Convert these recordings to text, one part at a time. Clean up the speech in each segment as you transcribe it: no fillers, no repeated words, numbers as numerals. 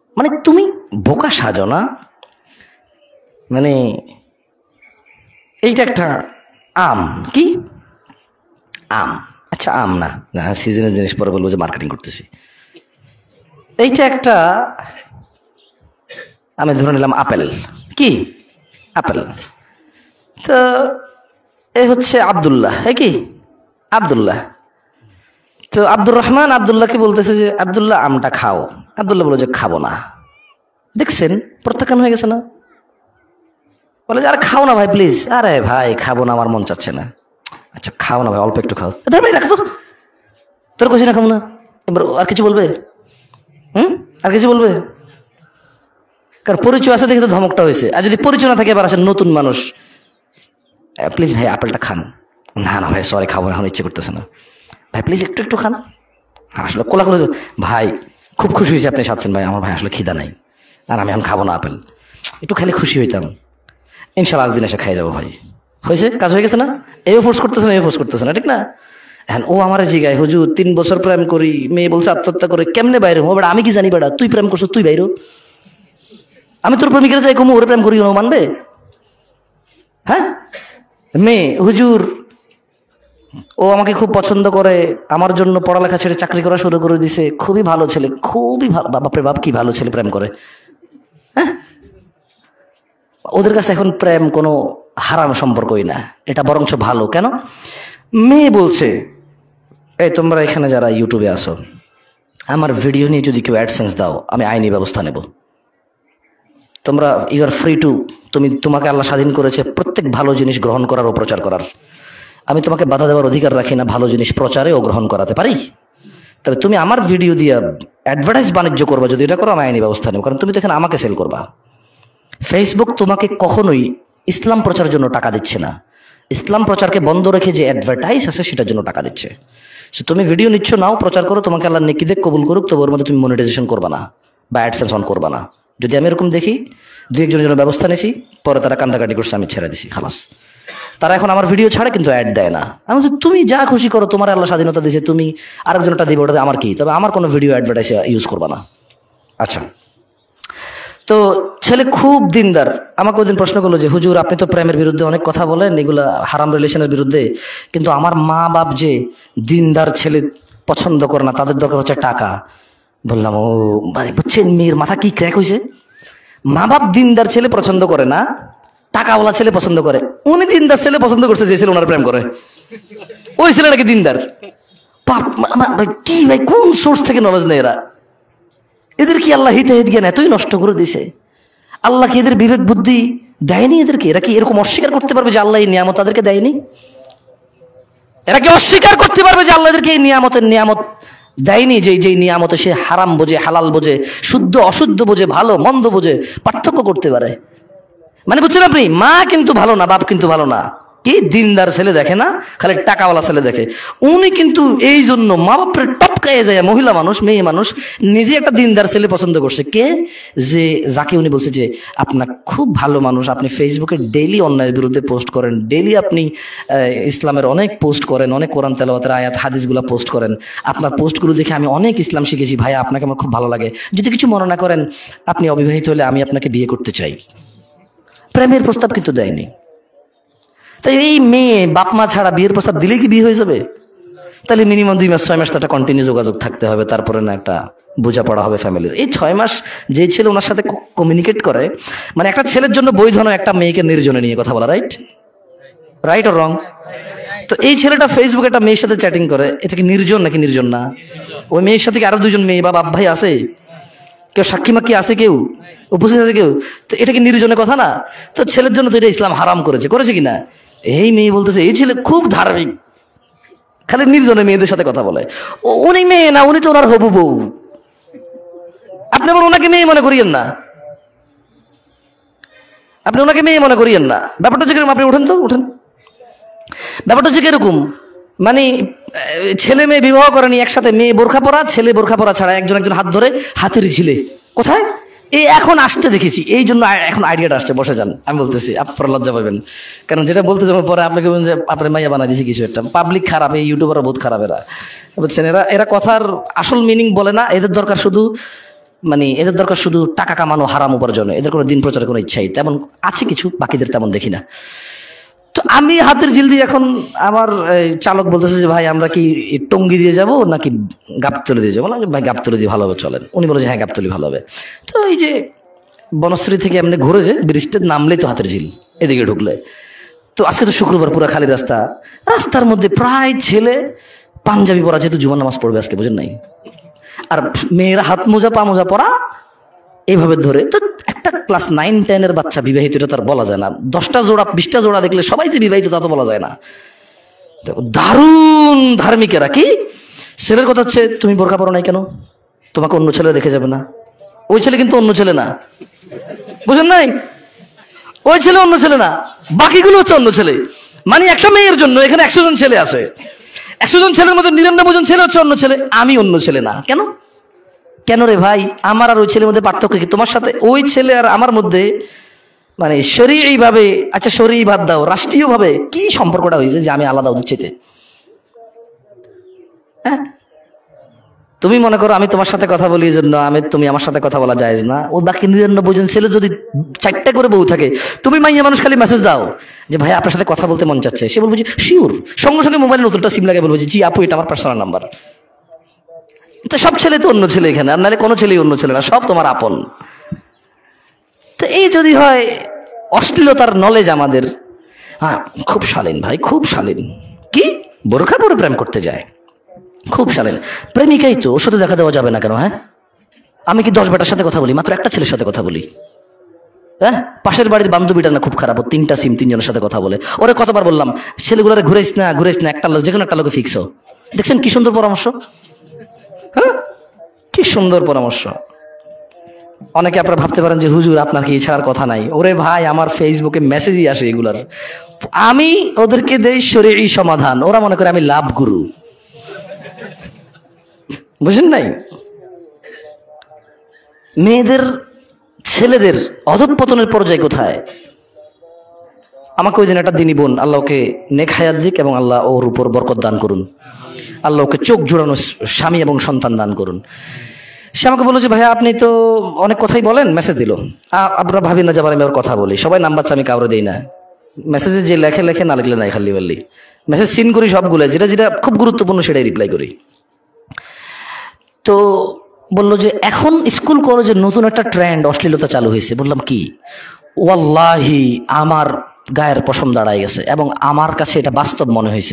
মানে তুমি বোকা সাজো না, মানে এইটা একটা আম, কি আম, আচ্ছা আম না, না সিজনের জিনিস পরে বলবো যে মার্কেটিং করতেছি। এইটা একটা, আমি ধরে নিলাম আপেল, কি আপেল। তো এ হচ্ছে আব্দুল্লাহ, কি আব্দুল্লাহ। তো আব্দুর রহমান আব্দুল্লাহকে বলতেছে যে আব্দুল্লাহ আমটা খাও। আব্দুল্লাহ বলে যে খাবো না। দেখছেন প্রত্যাখ্যান হয়ে গেছে না? বলে যে আরে খাও না ভাই প্লিজ। আরে ভাই খাবো না, আমার মন চাচ্ছে না। আচ্ছা খাও না ভাই, অল্প একটু খাও। তোর কইছি না খাবো না, এবার আর কিছু বলবে? আর কিছু বলবে? কারণ পরিচয় আছে দেখে তো ধমকটা হয়েছে। আর যদি পরিচয় না থাকে, এবার আসেন নতুন মানুষ, প্লিজ ভাই আপেলটা খান। না না ভাই সরি খাবো না, এখন ইচ্ছে করতেছে না। ভাই প্লিজ একটু একটু খান। আসলে কোলা করে ভাই খুব খুশি হয়েছে আপনি খাচ্ছেন ভাই, আমার ভাই আসলে খিদা নাই আর আমি এখন খাবো না আপেল, একটু খালি খুশি হইতাম, ইনশাল্লাহ আরেকদিন এসে খাই যাবো ভাই। হয়েছে, কাজ হয়ে গেছে না? এও ফোর্স করতেছে না, এও ফোর্স করতেছে না, ঠিক না? এখন ও আমার জিগায় হুজুর 3 বছর প্রেম করি, মেয়ে বলছে আত্মহত্যা করে, কেমনে বাইরে হবো? আমি কি জানি বেটা, তুই প্রেম করছো তুই বাইরো, আমি তোর প্রেমিকের যাই কমু ওরে প্রেম করি, ও মানবে? হ্যাঁ মেয়ে হুজুর ও আমাকে খুব পছন্দ করে, আমার জন্য পড়ালেখা ছেড়ে চাকরি করা শুরু করে দিছে, খুবই ভালো ছেলে, খুবই ভালো, বাপরে বাপ কি ভালো ছেলে প্রেম করে। হ্যাঁ ওদের কাছে এখন প্রেম কোনো হারাম সম্পর্কই না, এটা বরঞ্চ ভালো। কেন? মেয়ে বলছে এই তোমরা এখানে যারা ইউটিউবে আসো, আমার ভিডিও নিয়ে যদি কেউ অ্যাডসেন্স দাও আমি আইনি ব্যবস্থা নেব। তোমরা ইউ আর ফ্রি টু, তোমাকে আল্লাহ স্বাধীন করেছে প্রত্যেক ভালো জিনিস গ্রহণ করার ও প্রচার করার। আমি তোমাকে বাধা দেওয়ার অধিকার রাখি না ভালো জিনিস প্রচারে ও গ্রহণ করাতে পারি। তবে তুমি আমার ভিডিও দিয়ে অ্যাডভার্টাইজ বাণিজ্য করবা, যদি এটা করো আমি আইনি ব্যবস্থা নেব। কারণ তুমি তো এখানে আমাকে সেল করবা। ফেসবুক তোমাকে কখনোই ইসলাম প্রচারের জন্য টাকা দিচ্ছে না, ইসলাম প্রচারকে বন্ধ রেখে যে অ্যাডভার্টাইজ আছে সেটার জন্য টাকা দিচ্ছে। সো তুমি ভিডিও নিচ্ছ, নাও প্রচার করো, তোমাকে আল্লাহ নেকি দেখ কবুল করুক, তবে ওর মধ্যে তুমি মনিটাইজেশন করবা না বা অ্যাডসেন্স অন করবা না। যদি আমি এরকম দেখি 2-1 জনের জন্য ব্যবস্থা নিয়েছি, পরে তারা কান্দাকাটি করছে, আমি ছেড়ে দিছি, খালাস। তারা এখন আমার ভিডিও ছাড়ে কিন্তু অ্যাড দেয় না। আমি বলছি তুমি যা খুশি করো, তোমার আল্লাহ স্বাধীনতা দিয়েছে, তুমি আরেকজনটা দিবে, ওটাতে আমার কি? তবে আমার কোনো ভিডিও অ্যাডভার্টাইজ ইউজ করবা না। আচ্ছা, তো ছেলে খুব দিনদার, আমাকে ওদিন প্রশ্ন করলো যে হুজুর আপনি তো প্রেমের বিরুদ্ধে অনেক কথা বলেন, এগুলা হারাম রিলেশনের বিরুদ্ধে, কিন্তু আমার মা বাপ যে দিনদার ছেলে পছন্দ করে না, তাদের দরকার হচ্ছে টাকা। বললাম ও মানে বুঝছেন মেয়ের মাথা কি ক্র্যাক হয়েছে। মা বাপ দিনদার ছেলে পছন্দ করে না, টাকাওয়ালা ছেলে পছন্দ করে। উনি দিনদার ছেলে পছন্দ করছে, যে ছেলে ওনার প্রেম করে ওই ছেলেটাকে দিনদার। কি ভাই কোন সোর্স থেকে নলেজ নেই এরা? এদের কি আল্লাহ হিতাহিত জ্ঞান এতই নষ্ট করে দিছে? আল্লাহ কি এদের বিবেক বুদ্ধি দেয়নি এদেরকে? এরা কি এরকম অস্বীকার করতে পারবে যে আল্লাহ এই নিয়ামত তাদেরকে দেয়নি? এরা কি অস্বীকার করতে পারবে যে আল্লাহ এদেরকে এই নিয়ামত দেয়নি? যে নিয়ামতে সে হারাম বোঝে, হালাল বোঝে, শুদ্ধ অশুদ্ধ বোঝে, ভালো মন্দ বোঝে, পার্থক্য করতে পারে। মানে বুঝছেন আপনি, মা কিন্তু ভালো না, বাপ কিন্তু ভালো না, কি দিনদার ছেলে দেখে না, খালি টাকাওয়ালা ছেলে দেখে। উনি কিন্তু এই জন্য মা বাপের টপকায়ে যায়, মহিলা মানুষ মেয়ে মানুষ নিজে একটা দিনদার ছেলে পছন্দ করছে। কে? যে যাকে উনি বলছে যে আপনার খুব ভালো মানুষ, আপনি ফেসবুকে ডেইলি অন্যায়ের বিরুদ্ধে পোস্ট করেন, ডেইলি আপনি ইসলামের অনেক পোস্ট করেন, অনেক কোরআন তেলাওয়াতের আয়াত হাদিসগুলো পোস্ট করেন, আপনার পোস্টগুলো দেখে আমি অনেক ইসলাম শিখেছি, ভাইয়া আপনাকে আমার খুব ভালো লাগে, যদি কিছু মনে না করেন আপনি অবিবাহিত হলে আমি আপনাকে বিয়ে করতে চাই। প্রেমের প্রস্তাব কিন্তু দেয়নি। তাই এই মেয়ে বাপ মা ছাড়া বিয়ের প্রস্তাব দিলে কি বিয়ে হয়ে যাবে? তাহলে মিনিমাম 2 মাস 6 মাস একটা কন্টিনিউ যোগাযোগ থাকতে হবে, তারপরে না একটা বোঝাপড়া হবে ফ্যামিলির। এই 6 মাস যে ছেলে ওনার সাথে কমিউনিকেট করে, মানে একটা ছেলের জন্য বৈধ নয় একটা মেয়েকে নির্জনে নিয়ে কথা বলা, রাইট? Right or wrong? তো এই ছেলেটা ফেসবুকে একটা মেয়ের সাথে চ্যাটিং করে, এটা কি নির্জন নাকি নির্জন না? ওই মেয়ের সাথে কি আরো 2জন মেয়ে বা বাপ ভাই আছে? কেউ সাক্ষী মাক্ষী আছে, কেউ উপস্থিত আছে কেউ? তো এটা কি নির্জনের কথা না? তো ছেলের জন্য তো এটা ইসলাম হারাম করেছে কিনা? এই মেয়ে বলতেছে এই ছেলে খুব ধার্মিক, খালি নির্জনে মেয়েদের সাথে কথা বলে। উনি মেয়ে না, উনি তো ওনার হবু বউ। আপনি আবার ওনাকে মেয়ে মনে করিয়েন না, আপনি ওনাকে মেয়ে মনে করিয়েন না। ব্যাপারটা হচ্ছে কিরকম, আপনি উঠেন। ব্যাপারটা হচ্ছে কিরকম, মানে ছেলে মেয়ে বিবাহ করেনি একসাথে, মেয়ে বোরখা পরা ছেলে বোরখা পরা ছাড়া একজন হাত ধরে হাতের ঝিলে কোথায় এই এখন আসতে দেখেছি, এই জন্য এখন আইডিয়াটা আসছে। বসে যান, আমি বলতেছি, আপনারা লজ্জা পাবেন, কারণ যেটা বলতে যাবো পরে আপনাকে বলবেন যে আপনার মাইয়া বানাই দিয়েছি কিছু একটা। পাবলিক খারাপ, এই ইউটিউবাররা বহুত খারাপ, এরা বুঝছেন, এরা কথার আসল মিনিং বলে না। এদের দরকার শুধু মানে এদের দরকার শুধু টাকা কামানো, হারাম উপার্জনে, এদের কোনো দিন প্রচারের কোনো ইচ্ছাই তেমন আছে কিছু, বাকিদের তেমন দেখি না। তো আমি হাতের ঝিল দিয়ে এখন আমার চালক বলতেছে যে ভাই আমরা কি টঙ্গি দিয়ে যাব নাকি গাবতলি দিয়ে যাবো, না ভাই গাবতলি দিয়ে ভালো হবে চলেন। উনি বলে যে হ্যাঁ গাবতলি ভালো হবে। তো এই যে বনশ্রী থেকে এমনি ঘুরে যে ব্রিজটা নামলেই তো হাতের ঝিল, এদিকে ঢুকলে তো আজকে তো শুক্রবার, পুরো খালি রাস্তা, রাস্তার মধ্যে প্রায় ছেলে পাঞ্জাবি পরা, যেহেতু জুমার নামাজ পড়বে আজকে, বুঝেন নাই, আর মেয়েরা হাত মোজা পা মোজা পরা এইভাবে ধরে। তো একটা ক্লাস 9-10 বাচ্চা বিবাহিত, এটা তার বলা যায় না। 10টা জোড়া 20টা জোড়া দেখলে সবাই যে বিবাহিত তা তো বলা যায় না। দারুণ ধার্মিকেরা কি, ছেলের কথা হচ্ছে তুমি বোরকা পরো নাই কেন, তোমাকে অন্য ছেলে দেখে যাবে না। ওই ছেলে কিন্তু অন্য ছেলে না, বুঝেন নাই, ওই ছেলে অন্য ছেলে না, বাকিগুলো হচ্ছে অন্য ছেলে। মানে একটা মেয়ের জন্য এখানে 100 জন ছেলে আছে, 100 জন ছেলের মধ্যে 99 জন ছেলে হচ্ছে অন্য ছেলে, আমি অন্য ছেলে না। কেন কেন রে ভাই, আমার আর ওই ছেলের মধ্যে পার্থক্য কি? তোমার সাথে ওই ছেলে আর আমার মধ্যে মানে শরীরী ভাবে, আচ্ছা শরীরী বাদ দাও, রাষ্ট্রীয় ভাবে কি সম্পর্কটা হয়েছে যে আমি আলাদা ওদের চাইতে? হ্যাঁ, তুমি মনে করো আমি তোমার সাথে কথা বলি জন্য তুমি আমার সাথে কথা বলা যায় না। ও বাকি 99 জন ছেলে যদি 4টা করে বউ থাকে, তুমি মাইয়া মানুষ খালি মেসেজ দাও যে ভাই আপনার সাথে কথা বলতে মন চাচ্ছে, সে বলবে যে শিওর, সঙ্গে সঙ্গে মোবাইলে নতুনটা সিম লাগে বলবে যে জি আপু এটা আমার পার্সোনাল নাম্বার। তো সব ছেলে তো অন্য ছেলে এখানে, আর নাহলে কোনো ছেলেই অন্য ছেলে না, সব তোমার আপন। তো এই যদি হয় অশ্লীলতার নলেজ আমাদের, হ্যাঁ খুব শালীন ভাই, খুব শালীন, কি বোরখা পরে প্রেম করতে যায়, খুব শালীন প্রেমিকাই তো, ওর সাথে দেখা দেওয়া যাবে না কেন? হ্যাঁ, আমি কি 10 বেটার সাথে কথা বলি, মাত্র একটা ছেলের সাথে কথা বলি। হ্যাঁ, পাশের বাড়ির বান্ধবীটা না খুব খারাপ, 3টা সিম 3 জনের সাথে কথা বলে। ওরে কতবার বললাম ছেলেগুলোরে ঘুরেস না একটা লোক, যে কোনো একটা লোকে ফিক্স। দেখছেন কি সুন্দর পরামর্শ, হ্যাঁ কি সুন্দর পরামর্শ। অনেকে আপনারা ভাবতে পারেন যে হুজুর আপনার কি ছাড়ার কথা নাই। ওরে ভাই আমার ফেসবুকে মেসেজই আসে এগুলার, আমি ওদেরকে দেই শরীরী সমাধান, ওরা মনে করে আমি লাভ গুরু, বুঝেন নাই? মেয়েদের ছেলেদের অধঃপতনের পর্যায়ে কোথায়? আমাকে ওই দিন একটা দিনী বোন, আল্লাহ ওকে নেক হায়াত দিক এবং আল্লাহ ওর উপর বরকত দান করুন, আল্লাহ ওকে চোখ জোড়ানো স্বামী এবং সন্তান দান করুন। সে আমাকে বললো যে ভাইয়া আপনি তো অনেক কথাই বলেন, মেসেজ দিল। আপনারা ভাবি না যে আবার আমি ওর কথা বলি, সবাই নাম্বার আমি কাউরে দিই না, মেসেজে যে লেখে লেখে, না লিখলে নাই, খালি বললি মেসেজ সিন করি সবগুলো, যেটা যেটা খুব গুরুত্বপূর্ণ সেটাই রিপ্লাই করি। তো বললো যে এখন স্কুল কলেজের নতুন একটা ট্রেন্ড অশ্লীলতা চালু হয়েছে। বললাম কি? ওয়াল্লাহি আমার গায়ের পশম দাঁড়ায় গেছে এবং আমার কাছে এটা বাস্তব মনে হয়েছে।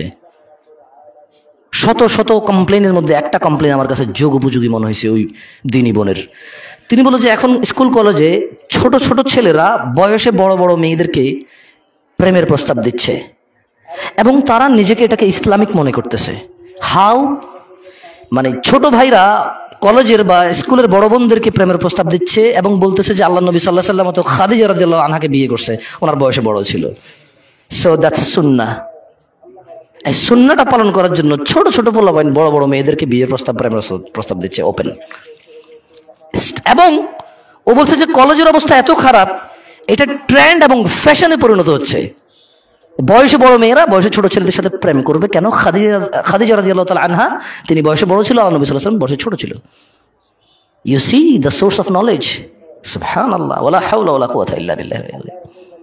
শত শত কমপ্লেনের মধ্যে একটা কমপ্লেন আমার কাছে যোগ উপযোগী মনে হয়েছে ওই দিনী বোনের। তিনি বলল যে এখন স্কুল কলেজে ছোট ছোট ছেলেরা বয়সে বড় বড় মেয়েদেরকে প্রেমের প্রস্তাব দিচ্ছে এবং তারা নিজেকে এটাকে ইসলামিক মনে করতেছে। হাউ, মানে ছোট ভাইরা কলেজের বা স্কুলের বড় বোনদেরকে প্রেমের প্রস্তাব দিচ্ছে এবং বলতেছে যে আল্লাহ নবী সাল্লাল্লাহু আলাইহি ওয়াসাল্লাম তো খাদিজা রাদিয়াল্লাহু আনহাকে বিয়ে করছে, ওনার বয়সে বড় ছিল। সো দ্যাটস সুন্নাহ। এই সুন্নাহটা পালন করার জন্য ছোট ছোট পোলাপাইন বড় বড় মেয়েদেরকে বিয়ের প্রেমের প্রস্তাব দিচ্ছে ওপেন। এবং ও বলছে যে কলেজের অবস্থা এত খারাপ, এটা ট্রেন্ড এবং ফ্যাশনে পরিণত হচ্ছে। বয়সে বড় মেয়েরা বয়সে ছোট ছেলেদের সাথে প্রেম করবে কেন? খাদিজা রাদিয়াল্লাহু তাআলা আনহা তিনি বয়সে বড় ছিল, আল্লাহ নবী সাল্লাল্লাহু আলাইহি ওয়াসাল্লাম বয়সে ছোট ছিল। You see the source of knowledge, সুবহানাল্লাহ, ওয়ালা হাওলা ওয়ালা কুওয়াতা ইল্লা বিল্লাহ।